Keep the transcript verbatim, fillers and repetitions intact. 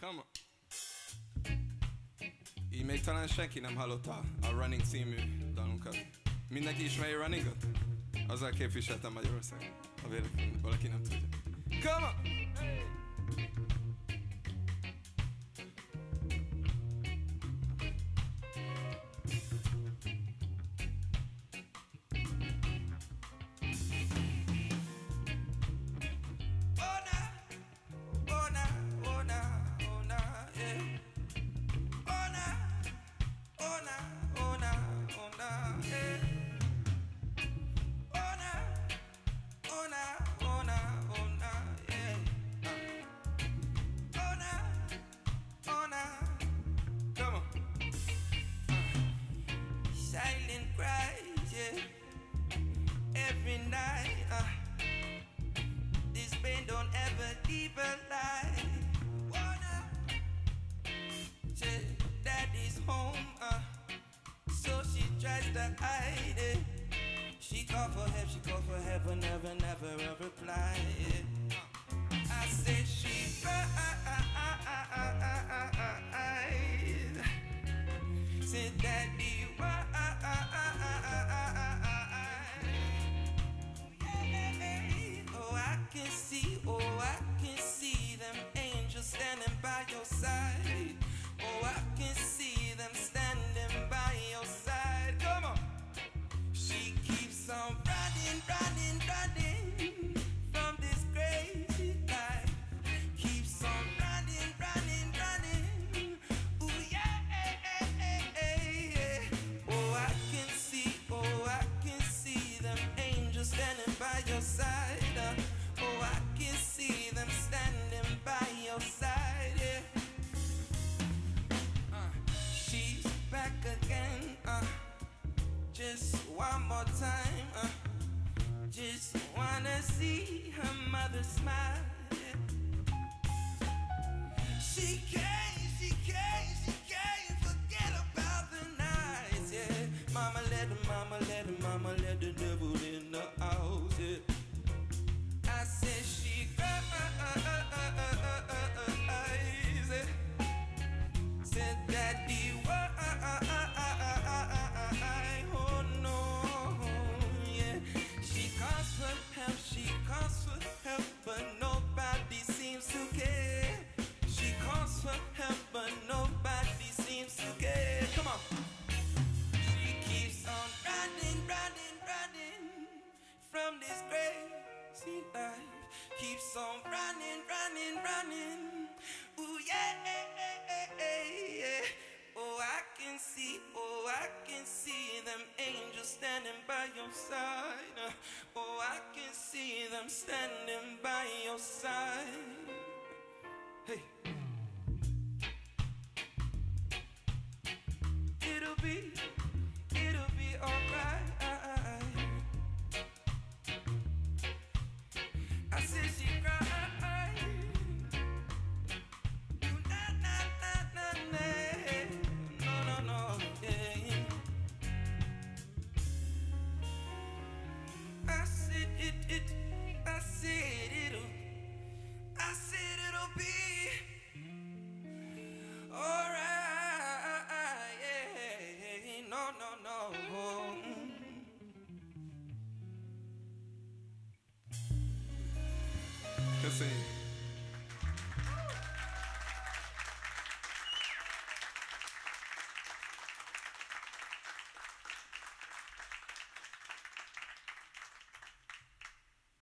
Come on. Így még talán senki nem hallotta a Running című dalunkat. Mindenki ismeri Runningot? Azzal képviseltem Magyarország. Ha véletlenül valaki nem tudja. Come on! Hey! Every night, uh, this pain don't ever leave a light. Wanna say daddy's home, uh, so she tries to hide it. She call for help, she call for help, but never, never a reply. I say she cried, say daddy, why? Oh, I can see them angels standing by your side. Oh, I can see them standing by your side. Come on. She keeps on running, running, running from this crazy life. Keeps on running, running, running. Ooh, yeah. Oh, I can see, oh, I can see them angels standing by your side. Uh, Oh, I can see them standing by your side, yeah. uh, She's back again, uh, just one more time, uh, just wanna see her mother smile, yeah. She can't, she can't, she can't forget about the nights, yeah. Mama let her, mama let her, mama let the devil in the house, yeah. I said she cries, said daddy, why? Oh no, yeah. She calls for help, she calls for help, but nobody seems to care. She calls for help, but nobody seems to care. Come on. She keeps on running, running, running from this grave. Life keeps on running, running, running. Ooh, yeah, yeah. Oh, I can see, oh, I can see them angels standing by your side. Oh, I can see them standing